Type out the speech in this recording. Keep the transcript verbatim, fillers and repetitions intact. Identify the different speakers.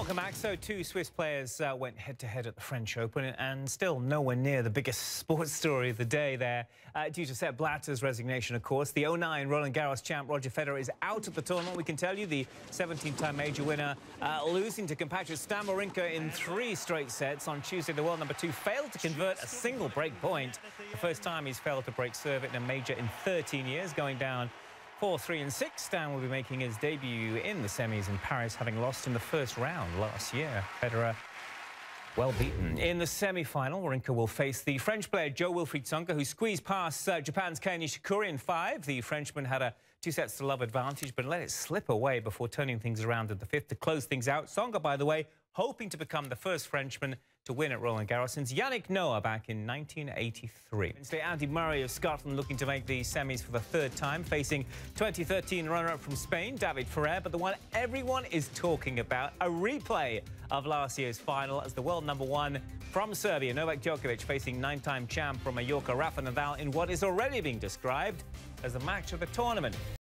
Speaker 1: Welcome back. So two Swiss players uh, went head-to-head at the French Open and still nowhere near the biggest sports story of the day there. Uh, due to Sepp Blatter's resignation, of course, the oh nine Roland Garros champ Roger Federer is out of the tournament. We can tell you the seventeen-time major winner uh, losing to compatriot Stan Wawrinka in three straight sets. On Tuesday, the world number two failed to convert a single break point. The first time he's failed to break serve in a major in thirteen years, going down four three and six. Stan will be making his debut in the semis in Paris, having lost in the first round last year. Federer well beaten. In the semi-final, Wawrinka will face the French player Jo-Wilfried Tsonga, who squeezed past uh, Japan's Kei Nishikori in five. The Frenchman had a two sets to love advantage, but let it slip away before turning things around at the fifth to close things out. Tsonga, by the way, hoping to become the first Frenchman to win at Roland Garros since Yannick Noah back in nineteen eighty-three. Wednesday, Andy Murray of Scotland looking to make the semis for the third time, facing twenty thirteen runner-up from Spain, David Ferrer. But the one everyone is talking about, a replay of last year's final as the world number one from Serbia, Novak Djokovic, facing nine-time champ from Mallorca, Rafa Nadal, in what is already being described as the match of the tournament.